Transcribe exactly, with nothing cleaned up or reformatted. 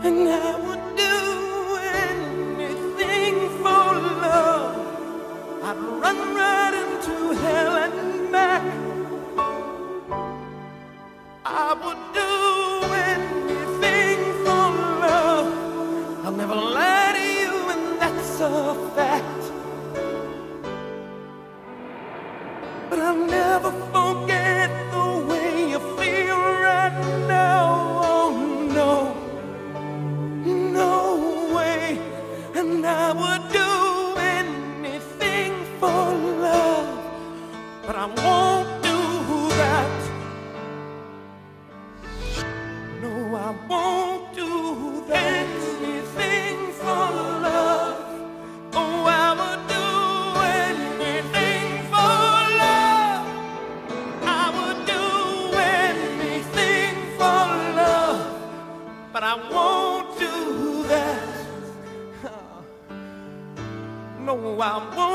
and I would do anything for love. I'd run right into hell and back. I would do anything for love. I'll never lie to you, and that's a fact. But I'll never forget the way you feel right now. Oh no, no way. And I would do anything for love, but I won't do that. No, I won't do that. Anything for love. Oh, I would do anything for love. I would do anything for love, but I won't do that. No, I won't.